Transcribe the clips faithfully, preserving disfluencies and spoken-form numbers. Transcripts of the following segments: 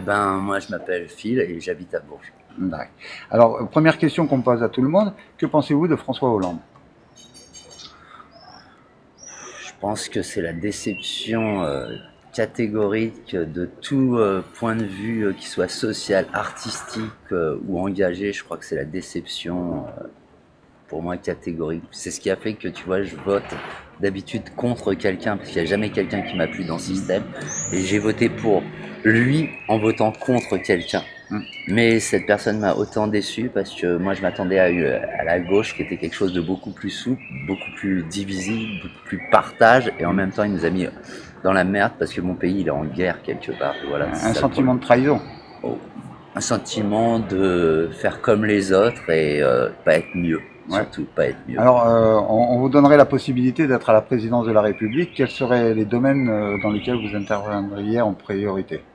ben, moi, je m'appelle Phil et j'habite à Bourges. D'accord. Alors, première question qu'on pose à tout le monde, que pensez-vous de François Hollande? Je pense que c'est la déception euh, catégorique de tout euh, point de vue, euh, qu'il soit social, artistique euh, ou engagé. Je crois que c'est la déception euh, pour moi catégorique. C'est ce qui a fait que, tu vois, je vote d'habitude contre quelqu'un parce qu'il n'y a jamais quelqu'un qui m'a plu dans ce système. Et j'ai voté pour lui en votant contre quelqu'un. Mais cette personne m'a autant déçu parce que moi je m'attendais à, à la gauche qui était quelque chose de beaucoup plus souple, beaucoup plus divisible, beaucoup plus partage, et en même temps il nous a mis dans la merde parce que mon pays il est en guerre quelque part. Voilà, un sentiment de trahison. Oh. Un sentiment de faire comme les autres et euh, pas être mieux. Ouais. Surtout pas être mieux. Alors euh, on, on vous donnerait la possibilité d'être à la présidence de la République. Quels seraient les domaines euh, dans lesquels vous interviendriez en priorité?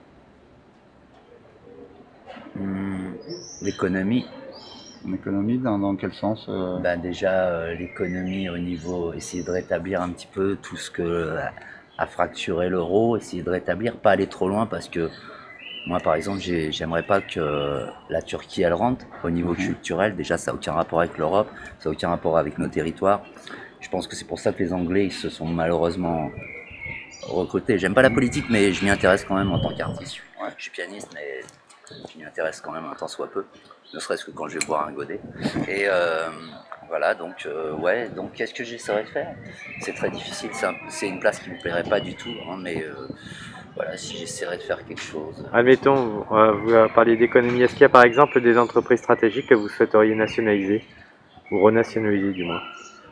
Hum, l'économie. L'économie, dans, dans quel sens euh... ben déjà, euh, l'économie au niveau, essayer de rétablir un petit peu tout ce que a, a fracturé l'euro, essayer de rétablir, pas aller trop loin parce que moi par exemple, j'aimerais pas que la Turquie elle rentre au niveau mmh. culturel. Déjà, ça n'a aucun rapport avec l'Europe, ça n'a aucun rapport avec nos territoires. Je pense que c'est pour ça que les Anglais ils se sont malheureusement recrutés. J'aime pas la politique, mais je m'y intéresse quand même en tant qu'artiste. Ouais. Je suis pianiste, mais je m'y intéresse quand même un tant soit peu, ne serait-ce que quand je vais boire un godet. Et euh, voilà, donc euh, ouais, donc qu'est-ce que j'essaierai de faire? C'est très difficile, c'est un, une place qui me plairait pas du tout, hein, mais euh, voilà, si j'essaierais de faire quelque chose. Admettons, euh, vous parliez d'économie, est-ce qu'il y a par exemple des entreprises stratégiques que vous souhaiteriez nationaliser, ou renationaliser du moins?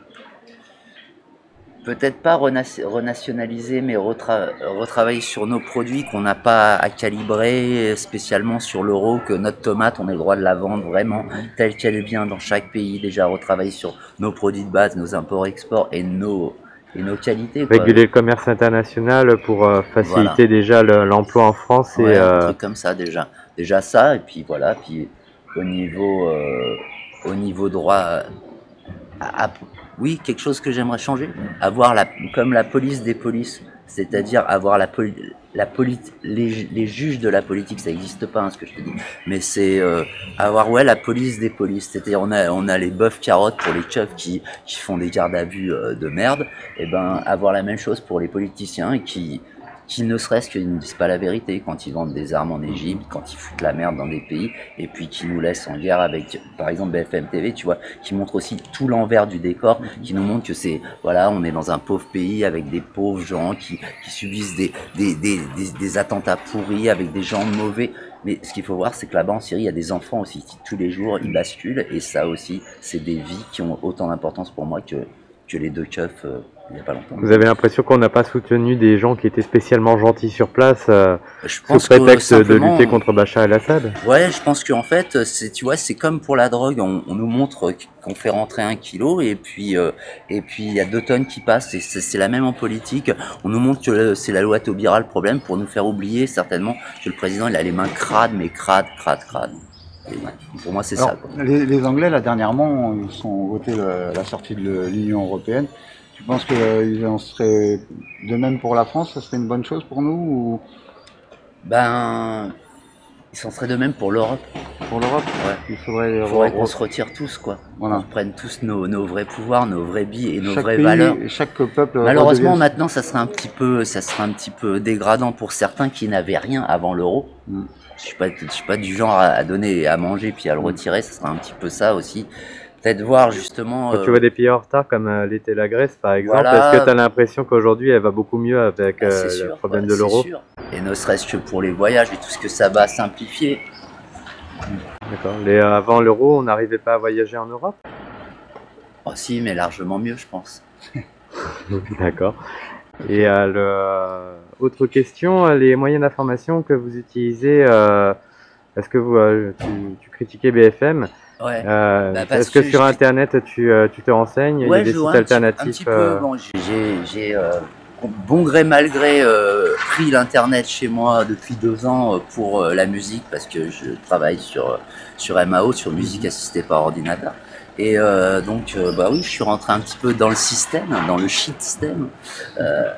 Peut-être pas renationaliser, mais retra retravailler sur nos produits qu'on n'a pas à calibrer spécialement sur l'euro, que notre tomate, on ait le droit de la vendre vraiment telle qu'elle vient dans chaque pays. Déjà, retravailler sur nos produits de base, nos imports-exports et nos, et nos qualités. Quoi. Réguler le commerce international pour euh, faciliter voilà. déjà l'emploi le, en France. Ouais, et un euh... truc comme ça déjà. Déjà ça, et puis voilà, puis au niveau, euh, au niveau droit... À, à, oui, quelque chose que j'aimerais changer, avoir la, comme la police des polices, c'est-à-dire avoir la, poli, la poli, les, les juges de la politique, ça n'existe pas, hein, ce que je te dis, mais c'est euh, avoir ouais la police des polices, c'est-à-dire on a on a les bœufs carottes pour les keufs qui qui font des gardes à vue euh, de merde, et ben avoir la même chose pour les politiciens qui qui ne serait-ce qu'ils ne disent pas la vérité quand ils vendent des armes en Égypte, quand ils foutent la merde dans des pays, et puis qui nous laissent en guerre avec, par exemple, B F M T V, tu vois, qui montre aussi tout l'envers du décor, qui nous montre que c'est, voilà, on est dans un pauvre pays avec des pauvres gens qui, qui subissent des, des, des, des, des attentats pourris, avec des gens mauvais. Mais ce qu'il faut voir, c'est que là-bas en Syrie, il y a des enfants aussi qui tous les jours, ils basculent, et ça aussi, c'est des vies qui ont autant d'importance pour moi que, que les deux keufs. Euh, Il y a pas longtemps. Vous avez l'impression qu'on n'a pas soutenu des gens qui étaient spécialement gentils sur place euh, je pense sous prétexte de lutter contre Bachar el-Assad? Ouais, je pense qu'en fait, c'est, tu vois, c'est comme pour la drogue, on, on nous montre qu'on fait rentrer un kilo et puis euh, et puis il y a deux tonnes qui passent, et c'est la même en politique. On nous montre que c'est la loi Taubira le problème pour nous faire oublier certainement que le président il a les mains crades, mais crades, crades, crades. Et pour moi, c'est ça. Quoi. Les, les Anglais, là, dernièrement, ils ont voté le, la sortie de l'Union européenne. Tu penses qu'ils en seraient de même pour la France? Ça serait une bonne chose pour nous ou... Ben, ils en seraient de même pour l'Europe. Pour l'Europe, ouais. Il faudrait, faudrait qu'on se retire tous, quoi. Voilà. On reprenne tous nos, nos vrais pouvoirs, nos vrais billes et nos chaque vraies pays, valeurs. Chaque peuple. Malheureusement, redevient... maintenant, ça serait un petit peu, ça serait un petit peu dégradant pour certains qui n'avaient rien avant l'euro. Mm. Je suis pas, je suis pas du genre à donner à manger puis à le retirer. Ça serait un petit peu ça aussi. Peut-être voir justement... Quand euh... tu vois des pays en retard comme euh, l'était la Grèce par exemple, voilà. Est-ce que tu as l'impression qu'aujourd'hui elle va beaucoup mieux avec euh, ah, sûr, le problème ouais, de l'euro? Et ne serait-ce que pour les voyages et tout ce que ça va simplifier. D'accord. Euh, avant l'euro, on n'arrivait pas à voyager en Europe? Oh si, mais largement mieux je pense. D'accord. Et euh, le, euh, autre question, les moyens d'information que vous utilisez, euh, est-ce que vous euh, tu, tu critiquais B F M? Ouais. Euh, bah Est-ce que, que sur je... Internet tu, euh, tu te renseignes? Ouais, il y a des je sites un alternatifs petit, un petit peu, bon, j'ai euh, bon gré mal gré euh, pris l'internet chez moi depuis deux ans pour euh, la musique parce que je travaille sur, sur M A O, sur musique assistée par ordinateur. Et euh, donc, euh, bah oui, je suis rentré un petit peu dans le système, dans le shit système. Euh,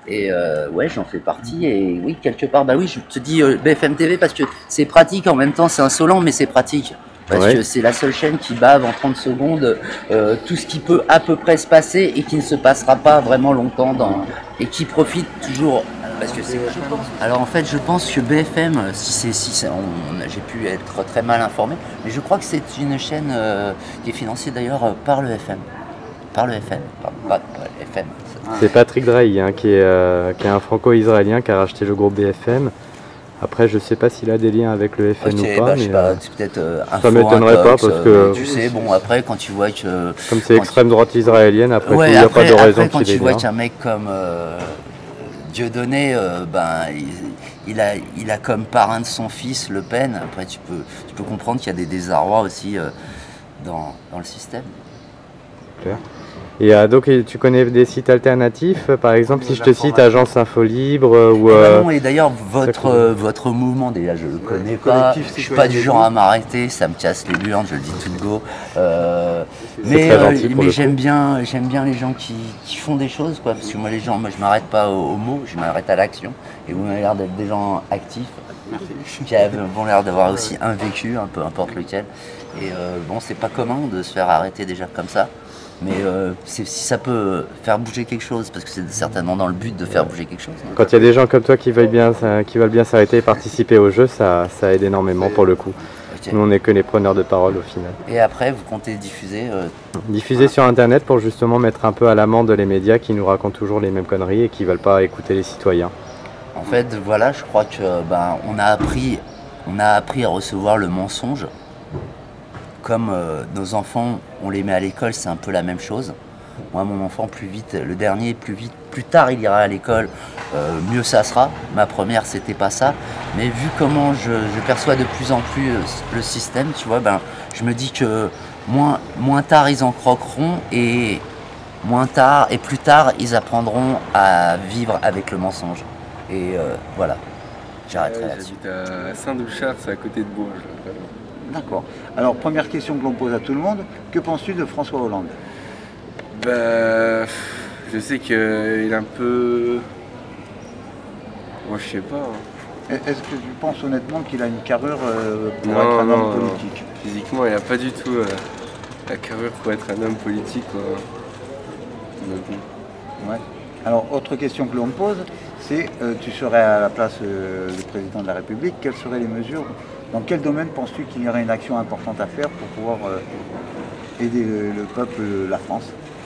Et euh, ouais, j'en fais partie. Et oui, quelque part, bah oui, je te dis euh, B F M T V parce que c'est pratique. En même temps, c'est insolent, mais c'est pratique. Parce Ouais. que c'est la seule chaîne qui bave en trente secondes euh, tout ce qui peut à peu près se passer et qui ne se passera pas vraiment longtemps dans, et qui profite toujours. Parce que c'est je pense. Alors en fait, je pense que B F M, si c'est si c'est- on- on- j'ai pu être très mal informé, mais je crois que c'est une chaîne euh, qui est financée d'ailleurs euh, par le F M, par le F M, par, pas, pas le F M. C'est Patrick Drahi, hein, qui est, euh, qui est un franco-israélien qui a racheté le groupe B F M. Après, je sais pas s'il a des liens avec le F M Ok, ou pas, bah, je mais sais pas, euh, c'est peut-être euh, info, ça m'étonnerait pas intox, parce euh, que tu sais, bon après quand tu vois que comme c'est quand extrême droite israélienne, après ouais, tout, il n'y a après, pas de raison après quand qu'il ait tu vois liens. qu'un mec comme euh, Dieudonné, euh, ben, il, il a, il a comme parrain de son fils Le Pen. Après, tu peux, tu peux comprendre qu'il y a des désarrois aussi euh, dans, dans le système. Clair. Et euh, donc, et tu connais des sites alternatifs, euh, par exemple, si je te cite Agence Info Libre euh, ou... Eh ben euh, non, et d'ailleurs, votre, ça, euh, votre mouvement, déjà, je le connais pas. collectif Je suis citoyen pas du des genre Loups. à m'arrêter, ça me casse les burnes, je le dis tout de go. Euh, C'est mais très euh, gentil pour mais le j'aime coup. bien, j'aime bien les gens qui, qui font des choses, quoi. Parce que moi, les gens, moi, je m'arrête pas aux, aux mots, je m'arrête à l'action. Et vous m'avez l'air d'être des gens actifs, qui ont l'air d'avoir aussi un vécu, un peu importe lequel. Et euh, bon, c'est pas commun de se faire arrêter déjà comme ça. Mais euh, si ça peut faire bouger quelque chose, parce que c'est certainement dans le but de faire bouger quelque chose. Hein. Quand il y a des gens comme toi qui veulent bien, qui veulent bien s'arrêter et participer au jeu, ça, ça aide énormément pour le coup. Okay. Nous, on n'est que les preneurs de parole au final. Et après, vous comptez diffuser euh... Diffuser voilà. sur Internet pour justement mettre un peu à l'amende les médias qui nous racontent toujours les mêmes conneries et qui ne veulent pas écouter les citoyens. En fait, voilà, je crois que ben, on a appris, on a appris à recevoir le mensonge. Comme euh, nos enfants, on les met à l'école, c'est un peu la même chose. Moi, mon enfant, plus vite, le dernier, plus vite, plus tard il ira à l'école, euh, mieux ça sera. Ma première, c'était pas ça. Mais vu comment je, je perçois de plus en plus le système, tu vois, ben, je me dis que moins, moins tard ils en croqueront et moins tard et plus tard ils apprendront à vivre avec le mensonge. Et euh, voilà, j'arrêterai ouais, là-dessus. J'habite à Saint-Douchard, c'est à côté de Bourges. D'accord. Alors, première question que l'on pose à tout le monde, que penses-tu de François Hollande? Bah, je sais qu'il est un peu... Moi, je sais pas. Hein. Est-ce que tu penses honnêtement qu'il a une carrure euh, pour non, être un non, homme non. politique? Physiquement, il n'a pas du tout euh, la carrure pour être un homme politique. Quoi. Donc, bon. Ouais. Alors, autre question que l'on me pose, c'est euh, tu serais à la place euh, du président de la République, quelles seraient les mesures? Dans quel domaine penses-tu qu'il y aurait une action importante à faire pour pouvoir euh, aider le, le peuple, la France?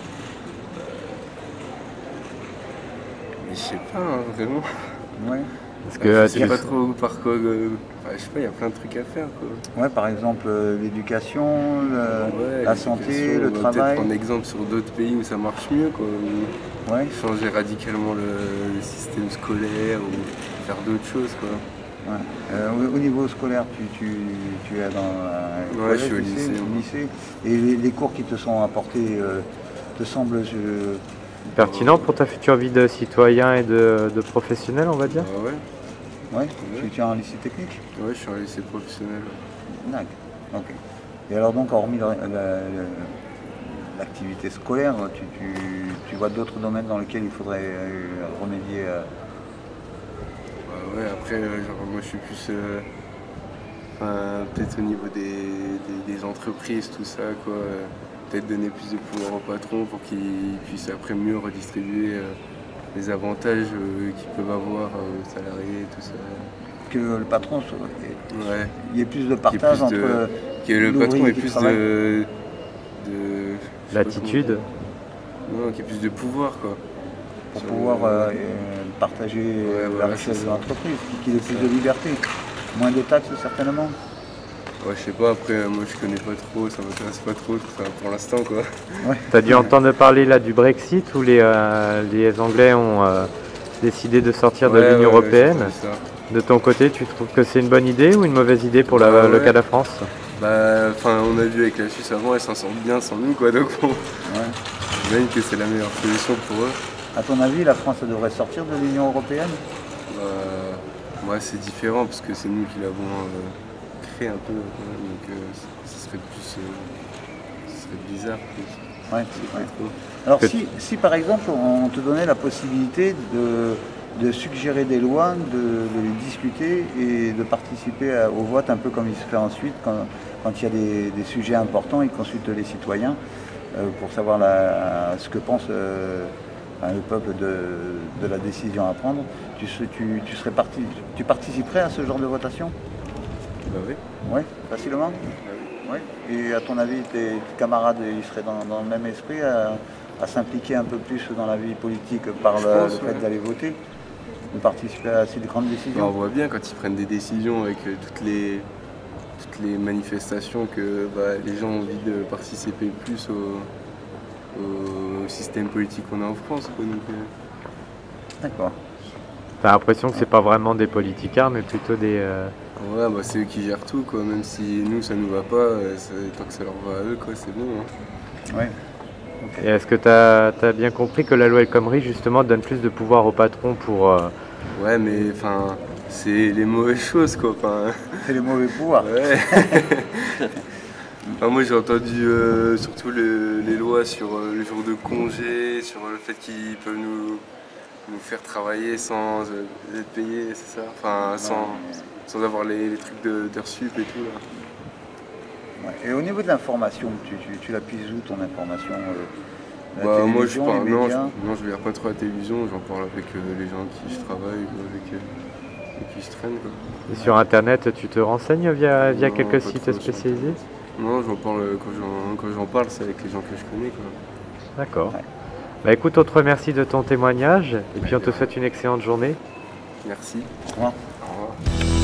Mais je sais pas, hein, vraiment. Ouais. Parce que je sais pas trop par quoi. Euh, enfin, je sais pas, il y a plein de trucs à faire. Quoi. Ouais, par exemple, euh, l'éducation, le, ouais, la santé, le on va travail. Peut-être prendre exemple sur d'autres pays où ça marche mieux. Quoi, où ouais. Changer radicalement le, le système scolaire ou faire d'autres choses. Quoi. Ouais. Euh, au, au niveau scolaire, tu, tu, tu es dans un ouais, collège, je suis au lycée, lycée, au lycée. Et les, les cours qui te sont apportés euh, te semblent euh, pertinents pour ta future vie de citoyen et de, de professionnel, on va dire? euh, Ouais. Ouais, ouais. Tu, tu es en lycée technique? Ouais, je suis en lycée professionnel. D'accord. Ok. Et alors donc, hormis l'activité scolaire, tu, tu, tu vois d'autres domaines dans lesquels il faudrait euh, remédier euh... Ouais, après, genre, moi je suis plus euh, enfin, peut-être au niveau des, des, des entreprises, tout ça, quoi. Euh, peut-être donner plus de pouvoir au patron pour qu'il puisse après mieux redistribuer euh, les avantages euh, qu'ils peuvent avoir euh, aux salariés, tout ça. Que le patron, soit, ouais. il y ait plus de partage plus entre. De, que le patron ait plus de. de L'attitude. Non, qu'il y ait plus de pouvoir, quoi. Pour Sur pouvoir le... euh, partager ouais, la voilà, richesse de l'entreprise, qu'il ait plus de liberté, moins de taxes certainement. Ouais, je sais pas, après moi je connais pas trop, ça m'intéresse pas trop enfin, pour l'instant quoi. Ouais. T'as dû entendre parler là du Brexit où les, euh, les Anglais ont euh, décidé de sortir ouais, de l'Union ouais, européenne. Ouais, de ton côté, tu trouves que c'est une bonne idée ou une mauvaise idée pour la, bah, le ouais. cas de la France? Bah, enfin, on a vu avec la Suisse avant, elle s'en sort bien sans nous quoi, donc on... ouais. J'imagine que c'est la meilleure solution pour eux. À ton avis, la France devrait sortir de l'Union européenne? Bah, moi, c'est différent parce que c'est nous qui l'avons euh, créé un peu, donc euh, ce serait plus, euh, ce serait bizarre. Plus. Ouais, ouais. Alors si, si par exemple on te donnait la possibilité de, de suggérer des lois, de, de les discuter et de participer à, au vote un peu comme il se fait ensuite quand, quand il y a des, des sujets importants, ils consultent les citoyens euh, pour savoir la, ce que pense euh, le peuple de, de la décision à prendre. Tu, tu, tu, serais parti, tu participerais à ce genre de votation? Bah oui. Oui, facilement. Bah oui. Oui. Et à ton avis, tes, tes camarades, ils seraient dans, dans le même esprit à, à s'impliquer un peu plus dans la vie politique par le, pense, le fait ouais. d'aller voter, de participer à ces grandes décisions? Bah, on voit bien quand ils prennent des décisions avec euh, toutes les, toutes les manifestations que bah, les gens ont envie de participer plus au, au système politique qu'on a en France. Quoi, donc, euh... D'accord. T'as l'impression que c'est pas vraiment des politicards, mais plutôt des... Euh... Ouais, bah c'est eux qui gèrent tout, quoi. Même si nous, ça nous va pas, tant que ça leur va à eux, quoi, c'est bon. Hein. Ouais. Okay. Et est-ce que tu as, as bien compris que la loi El Khomri, justement, donne plus de pouvoir au patron pour... Euh... Ouais, mais enfin, c'est les mauvaises choses, quoi. C'est les mauvais pouvoirs. Ouais. Enfin, moi, j'ai entendu euh, surtout le, les lois sur euh, les jours de congé, sur le fait qu'ils peuvent nous, nous faire travailler sans euh, être payés, c'est ça? Enfin, sans, sans avoir les, les trucs d'heures sup et tout, là. Ouais. Et au niveau de l'information, tu, tu, tu la puises où ton information euh, bah, moi, je parle, non, je, non, je regarde pas trop la télévision, j'en parle avec euh, les gens avec qui je travaille, avec, euh, avec qui je traîne, quoi. Et sur internet, tu te renseignes via, via non, quelques sites spécialisés? Non, j'en parle quand j'en parle, c'est avec les gens que je connais, quoi. D'accord. Ouais. Bah écoute, on te remercie de ton témoignage et puis on te souhaite une excellente journée. Merci. Au revoir. Au revoir.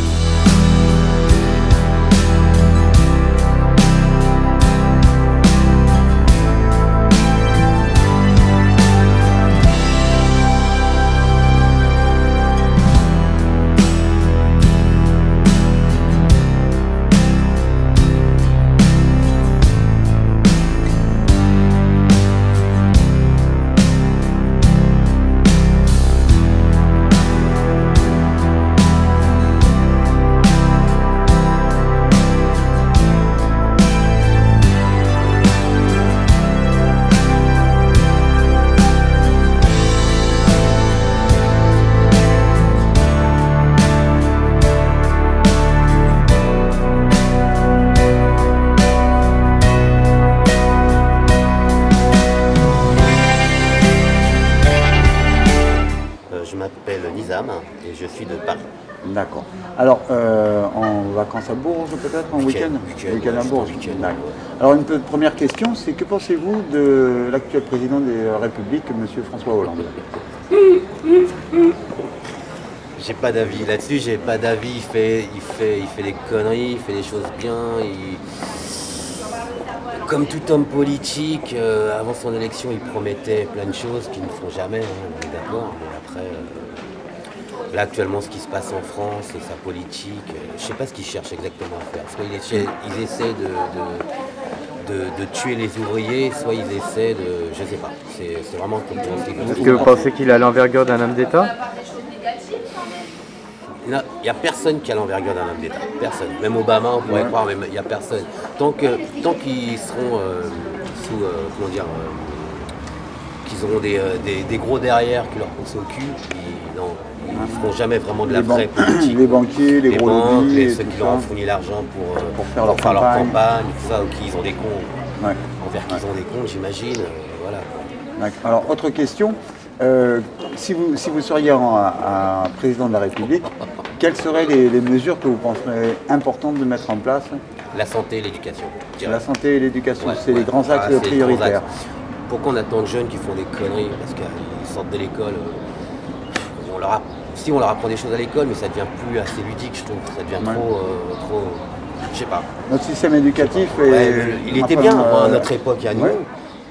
Et je suis de Paris. D'accord. Alors, euh, en vacances à Bourges peut-être, en week-end Week-end week week à Bourges. Week Alors, une première question, c'est que pensez-vous de l'actuel président de la République, M. François Hollande? J'ai pas d'avis là-dessus, j'ai pas d'avis. Il fait, il, fait, il fait des conneries, il fait des choses bien. Il... Comme tout homme politique, euh, avant son élection, il promettait plein de choses qu'ils ne font jamais, hein, on est d'accord. Mais après, euh, là actuellement, ce qui se passe en France, sa politique, euh, je sais pas ce qu'ils cherchent exactement à faire. Soit ils essaient, ils essaient de, de, de, de tuer les ouvriers, soit ils essaient de... Je sais pas, c'est vraiment compréhensible. Est-ce que vous pensez qu'il a l'envergure d'un homme d'État? Il n'y a personne qui a l'envergure d'un homme d'État. Personne. Même Obama, on pourrait ouais. croire, mais il n'y a personne. Tant qu'ils tant qu'ils seront euh, sous, euh, comment dire, euh, qu'ils auront des, euh, des, des gros derrière qui leur poussent au cul, ils ne feront jamais vraiment de la vraie politique. Les banquiers, les, les gros banques, lobbies, les, ceux qui leur ont fourni l'argent pour, euh, pour faire, pour leur, faire campagne. leur campagne, tout ça, ou qui ont des comptes, ouais. envers qui ouais. ont des comptes, j'imagine. Euh, voilà. Alors, autre question. Euh, si, vous, si vous seriez un, un président de la République, quelles seraient les, les mesures que vous penseriez importantes de mettre en place? La santé et l'éducation. La santé et l'éducation, ouais, c'est ouais. les grands axes ah, prioritaires. Axes. Pourquoi on a tant de jeunes qui font des conneries? Parce qu'ils sortent de l'école, euh, on leur a, si on leur apprend des choses à l'école, mais ça devient plus assez ludique, je trouve. Ça devient ouais. trop, euh, trop, je sais pas. Notre système éducatif est... Ouais, il était bien euh, à notre époque, à nous. Ouais.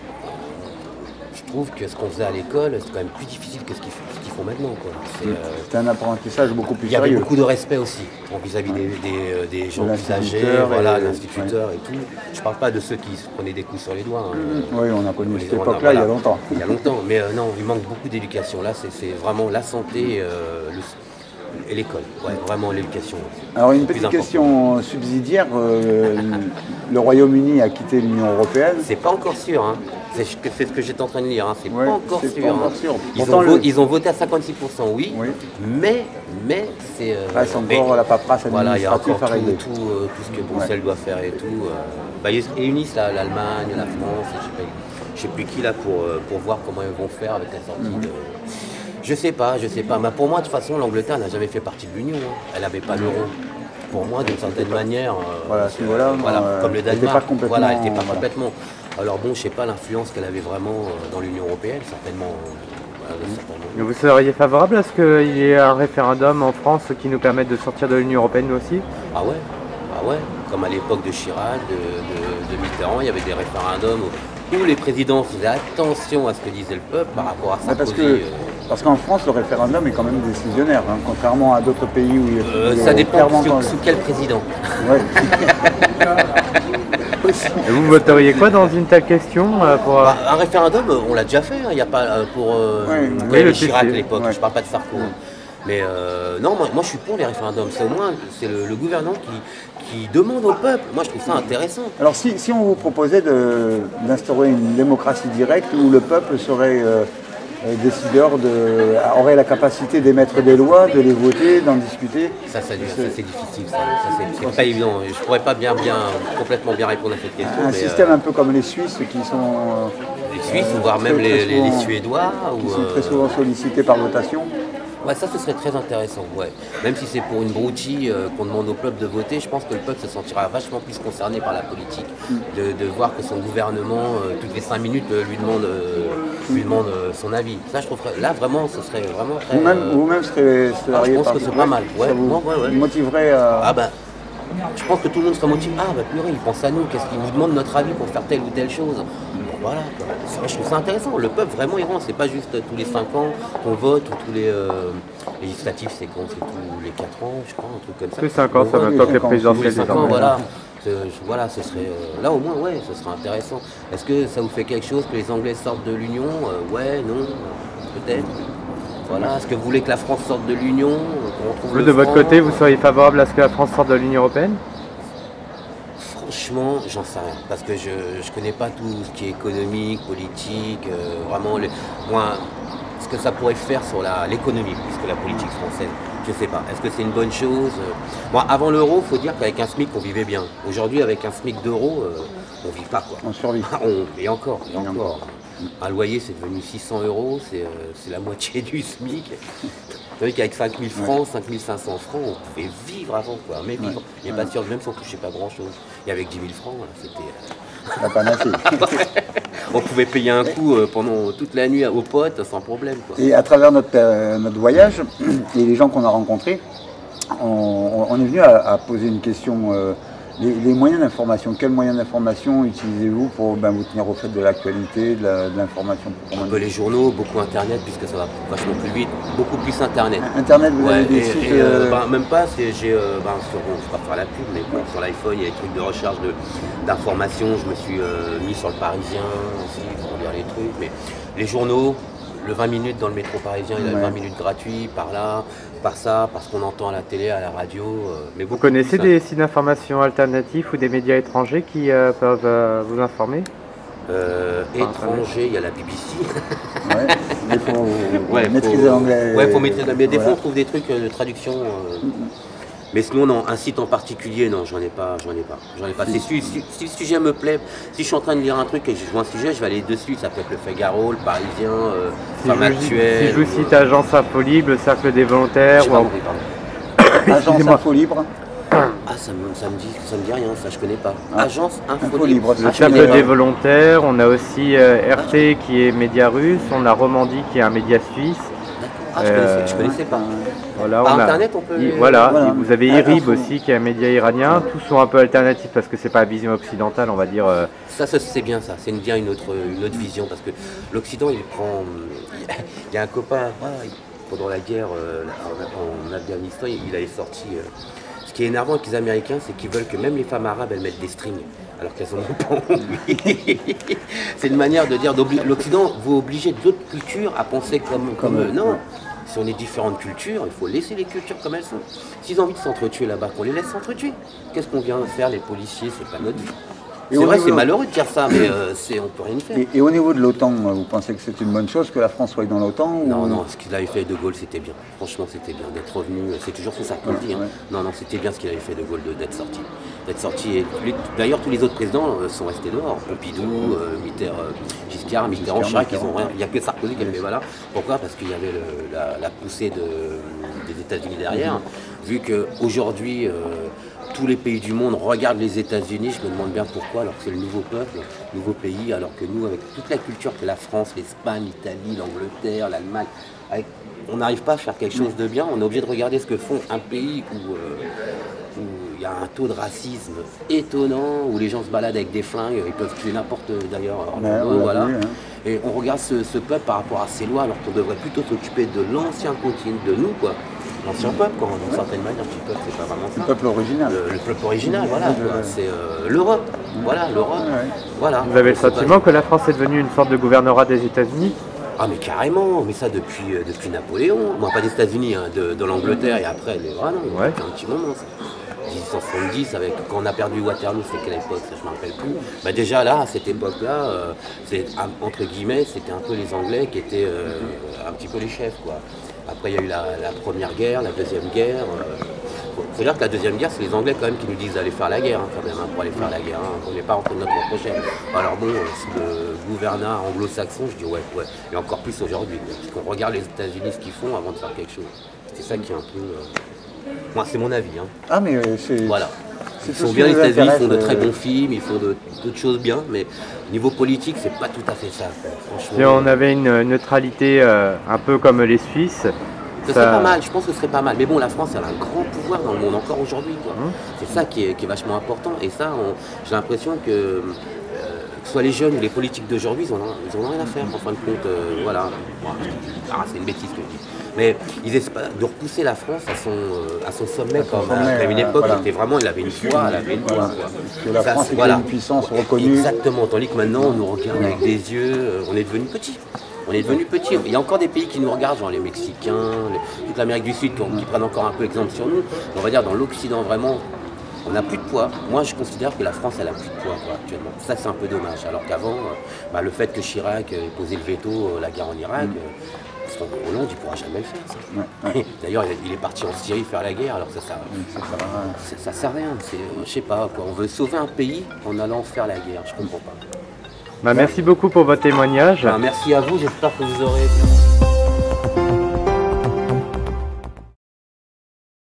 Je trouve que ce qu'on faisait à l'école, c'est quand même plus difficile que ce qu'ils qu font maintenant. C'est euh, un apprentissage beaucoup plus sérieux. Il y avait sérieux. beaucoup de respect aussi vis-à-vis -vis ouais. des, des, des gens plus âgés, voilà, l'instituteur ouais. et tout. Je parle pas de ceux qui se prenaient des coups sur les doigts. Hein. Oui, on a connu cette époque-là voilà, il y a longtemps. Il y a longtemps, mais euh, non, il manque beaucoup d'éducation. Là, c'est vraiment la santé euh, le, et l'école. Ouais, vraiment l'éducation. Alors une petite question subsidiaire. Euh, le Royaume-Uni a quitté l'Union européenne. C'est pas encore sûr. Hein. C'est c'est ce que j'étais en train de lire, hein. C'est Ouais, pas encore c'est sûr. pas encore hein. sûr. Ils, Pourtant, ont le- vo- ils ont voté à cinquante-six pour cent, oui, Oui. mais, mais c'est... euh, Ah, c'est mais- encore la paperasse Voilà, il y a administrative encore à régler. tout, tout, euh, tout ce que Bruxelles doit faire et tout. euh. Bah, ils réunissent la- l'Allemagne, la France, je sais pas, je sais plus qui là pour, euh, pour voir comment ils vont faire avec la sortie Mhm. de... Je sais pas, je sais pas. Mais pour moi, de toute façon, l'Angleterre n'a jamais fait partie de l'Union. hein. Elle n'avait pas l'euro. Pour moi, d'une certaine manière, euh, Voilà, à ce niveau-là, voilà, euh, comme le elle était Danemark. pas complètement- Voilà, elle n'était pas voilà. complètement. Alors bon, je sais pas l'influence qu'elle avait vraiment euh, dans l'Union européenne, certainement. euh, voilà, certainement. Vous seriez favorable à ce qu'il y ait un référendum en France qui nous permette de sortir de l'Union Européenne nous aussi? Ah ouais, ah ouais. Comme à l'époque de Chirac, de, de- de Mitterrand, il y avait des référendums où, où les présidents faisaient attention à ce que disait le peuple par rapport à Ouais, parce Sarkozy. que euh, parce qu'en France, le référendum est quand même décisionnaire, hein, contrairement à d'autres pays où il y a euh, il y a ça dépend clairement sous, dans- sous quel président. Ouais. Et vous voteriez quoi dans une telle question euh, pour, euh, Bah, un référendum, euh, on l'a déjà fait, hein, il n'y a pas euh, pour euh, Ouais, il y oui, avait le Chirac à T C, l'époque, ouais. je parle pas de Sarko. hein. Mais euh, non, moi, moi, je suis pour les référendums, c'est au moins c'est le, le gouvernement qui, qui demande au peuple. Moi je trouve ça intéressant. Alors si, si on vous proposait de- d'instaurer une démocratie directe où le peuple serait euh, euh, décideur, de, aurait la capacité d'émettre des lois, de les voter, d'en discuter. Ça, ça, ça, C'est- c'est difficile, ça, ça, c'est- c'est pas évident. Je pourrais pas bien, bien, complètement bien répondre à cette question. Un mais, système euh, un peu comme les Suisses qui sont, euh, les Suisses, ou voire très, même très les, les- les souvent- Suédois. qui Ou, sont très euh, souvent sollicités par votation. Ouais, ça, ce serait très intéressant, ouais. Même si c'est pour une broutille euh, qu'on demande au peuple de voter, je pense que le peuple se sentira vachement plus concerné par la politique. De, de voir que son gouvernement, euh, toutes les cinq minutes, euh, lui demande, euh, lui demande euh, son avis. Ça, je trouverais, là, vraiment, ce serait vraiment très... Vous-même euh, vous-même serez, ah, seriez je pense que parti- c'est pas mal, ouais, Ça vous moi, ouais, ouais. motiverait à... Ah bah, je pense que tout le monde serait motivé. Ah bah purée, il pense à nous, qu'est-ce qu'il nous demande notre avis pour faire telle ou telle chose. Bon, voilà, quoi. Ça, je trouve ça intéressant. Le peuple vraiment il rentre, c'est pas juste tous les cinq ans qu'on vote ou tous les euh, législatifs, c'est quand c'est tous les quatre ans, je crois, un truc comme ça. tous les cinq ans, ça Ouais, va les tant que les cinq ans, tous les présidentielles cinq ans, désormais. voilà. Ce- Voilà, ce serait euh, là au moins, ouais, ce serait intéressant. Est-ce que ça vous fait quelque chose que les Anglais sortent de l'Union? Euh, Ouais, non, peut-être. Voilà. Est-ce que vous voulez que la France sorte de l'Union, euh, qu'on retrouve Vous, le de votre franc côté, vous seriez favorable à ce que la France sorte de l'Union Européenne? Franchement, j'en sais rien, parce que je ne connais pas tout ce qui est économique, politique, euh, vraiment, les, moi, ce que ça pourrait faire sur la- l'économie, plus que la politique française, je sais pas. Est-ce que c'est une bonne chose? Moi, avant l'euro, il faut dire qu'avec un SMIC, on vivait bien. Aujourd'hui, avec un SMIC d'euros, euh, on vit pas, quoi. On survit. On- et encore, et Et encore. encore. Un loyer, c'est devenu six cents euros, c'est euh, c'est la moitié du SMIC. Vous savez qu'avec cinq mille francs, cinq mille cinq cents francs, on pouvait vivre avant, quoi. Mais vivre. Il n'y a pas sûr, même si on ne touchait pas grand-chose. Et avec dix mille francs, là, c'était... euh, La panacée. on pouvait payer un coup euh, pendant toute la nuit aux potes sans problème, quoi. Et à travers notre, euh, notre voyage et les gens qu'on a rencontrés, on, on est venu à, à poser une question. euh, les, les moyens d'information, quels moyens d'information utilisez-vous pour ben, vous tenir au fait de l'actualité, de la- de l'information Un peu les journaux, beaucoup Internet, puisque ça va vachement plus vite. Beaucoup plus Internet. Internet, vous Ouais, avez des et, sites. et, euh, euh, ben, même pas, c'est- j'ai, euh, ben, sur, bon, je vais pas faire la pub, mais bon, sur l'iPhone, il y a des trucs de recherche de- d'informations. Je me suis euh, mis sur le Parisien aussi pour lire les trucs. Mais les journaux, le vingt minutes dans le métro parisien, il y a Ouais. vingt minutes gratuits, par là, par ça, parce qu'on entend à la télé, à la radio. euh, mais Vous beaucoup connaissez plus, des sites d'information alternatifs ou des médias étrangers qui euh, peuvent euh, vous informer? Euh, Enfin, étranger, il y a la B B C. ouais, il faut Ouais, maîtriser faut- l'anglais. Ouais, faut maîtriser. Mais des Voilà. fois, on trouve des trucs euh, de traduction. euh, Mais sinon, non, un site en particulier, non, j'en ai pas, j'en ai pas, j'en ai pas. C'est si, si, si le sujet me plaît, si je suis en train de lire un truc et que je vois un sujet, je vais aller dessus. Ça peut être le Figaro, le Parisien, euh, Si Femme je, Actuelle. si je vous ou, cite euh, Agence Info Libre, le Cercle des volontaires, j'ai ou pas en- compris, pardon. Agence Excusez-moi. Info Libre. Ah, ça me, ça me dit, ça me dit rien, ça je connais pas. Ah, Agence Info, Info Libre, Ah, le je connais Cercle pas. des volontaires, on a aussi euh, R T qui est média russe, on a Romandie qui est un média suisse. D'accord. Ah, je connaissais, je connaissais pas. Voilà, Par on a- Internet, on peut I- les- voilà, Voilà. vous avez Ah, IRIB info. aussi qui est un média iranien, tous sont un peu alternatifs parce que c'est pas la vision occidentale, on va dire. euh, Ça, ça, c'est bien ça, c'est une- bien une autre, une autre vision parce que l'Occident il prend. Il y a un copain, ah, il- pendant la guerre euh, en, en Afghanistan, il avait sorti. euh, ce qui est énervant avec les Américains, c'est qu'ils veulent que même les femmes arabes elles mettent des strings alors qu'elles en ont pas envie. C'est une manière de dire d'obli- l'Occident vous obliger d'autres cultures à penser comme, comme Comme eux. eux, Non, ouais. si on est différentes cultures, il faut laisser les cultures comme elles sont. S'ils ont envie de s'entretuer là-bas, qu'on les laisse s'entretuer. Qu'est-ce qu'on vient faire les policiers? C'est pas notre vie. C'est vrai, c'est malheureux de dire ça, mais euh, c'est, on peut rien y faire. Et, et au niveau de l'OTAN, vous pensez que c'est une bonne chose que la France soit dans l'OTAN? Non, ou... non, ce qu'il avait fait De Gaulle, c'était bien. Franchement, c'était bien d'être revenu. C'est toujours ça qu'on dit. Hein. Ouais. Non, non, c'était bien ce qu'il avait fait De Gaulle d'être sorti. D'être sorti. D'ailleurs, tous les autres présidents euh, sont restés dehors. Pompidou, euh, Mitterrand, euh, Giscard, Mitterrand, Chirac, ils ont rien. Il n'y a que Sarkozy qui a fait voilà. Pourquoi? Parce qu'il y avait le, la, la poussée de, des États-Unis derrière. Mm-hmm. Vu qu'aujourd'hui, euh, tous les pays du monde regardent les États-Unis, je me demande bien pourquoi, alors que c'est le nouveau peuple, le nouveau pays, alors que nous, avec toute la culture que la France, l'Espagne, l'Italie, l'Angleterre, l'Allemagne, avec, on n'arrive pas à faire quelque chose de bien, on est obligé de regarder ce que font un pays où euh, il y a un taux de racisme étonnant, où les gens se baladent avec des flingues, ils peuvent tuer n'importe d'ailleurs, ouais, voilà. Vu, hein. Et on regarde ce, ce peuple par rapport à ces lois, alors qu'on devrait plutôt s'occuper de l'ancien continent, de nous, quoi. L'ancien peuple, quoi, d'une certaine manière, je dis peuple, c'est pas vraiment ça. Le peuple original. Le, le peuple original, voilà, de... c'est euh, l'Europe, voilà, l'Europe, ouais. Voilà. Vous avez le sentiment que la France est devenue une sorte de gouvernorat des États-Unis? Ah mais carrément, mais ça depuis, euh, depuis Napoléon, moi pas des États-Unis, hein, de, de l'Angleterre et après, les... ah non, ouais. Depuis un petit moment ça. dix-huit cent soixante-dix, avec, quand on a perdu Waterloo, c'était quelle époque, ça je ne me rappelle plus. Bah déjà là, à cette époque-là, euh, entre guillemets, c'était un peu les Anglais qui étaient euh, un petit peu les chefs, quoi. Après, il y a eu la, la première guerre, la deuxième guerre. Il euh, faut dire que la deuxième guerre, c'est les Anglais quand même qui nous disent d'aller faire la guerre, hein, quand même, hein, pour aller faire la guerre. Hein. On n'est pas rentré de notre projet. Alors bon, le gouvernement anglo-saxon, je dis ouais, ouais. Et encore plus aujourd'hui. Parce qu'on regarde les États-Unis ce qu'ils font avant de faire quelque chose. C'est ça qui est un peu... Euh... Moi, c'est mon avis. Hein. Ah, mais c'est... Voilà. Ils font bien les États-Unis, ils font de très bons films, ils font d'autres choses bien, mais niveau politique, c'est pas tout à fait ça. Franchement, si on avait une neutralité euh, un peu comme les Suisses, ce ça... serait pas mal, je pense que ce serait pas mal. Mais bon, la France, elle a un grand pouvoir dans le monde encore aujourd'hui. Mmh. C'est ça qui est, qui est vachement important. Et ça, j'ai l'impression que, euh, que ce soit les jeunes ou les politiques d'aujourd'hui, ils n'en ont rien à faire, en fin de compte. Euh, voilà. Ah, c'est une bêtise que je dis. Mais ils essaient de repousser la France à son, euh, à son sommet, comme à une époque, voilà. Était vraiment, il avait une foi, elle avait une voilà. foi. Que la ça, France était voilà. Une puissance reconnue. Exactement, tandis que maintenant, on nous regarde avec des yeux, euh, on est devenu petit. On est devenu petit. Il y a encore des pays qui nous regardent, genre les Mexicains, les, toute l'Amérique du Sud, qui, qui prennent encore un peu exemple sur nous. On va dire dans l'Occident, vraiment, on n'a plus de poids. Moi, je considère que la France, elle a plus de poids quoi, actuellement. Ça, c'est un peu dommage. Alors qu'avant, euh, bah, le fait que Chirac ait posé le veto, euh, la guerre en Irak, mm. euh, parce qu'en Hollande, il ne pourra jamais le faire. Ouais, ouais. D'ailleurs, il est parti en Syrie faire la guerre, alors ça sert, ça sert à rien. Ça, ça sert à rien. Je sais pas, quoi. On veut sauver un pays en allant faire la guerre. Je comprends pas. Bah, merci beaucoup pour votre témoignage. Bah, merci à vous, j'espère que vous aurez...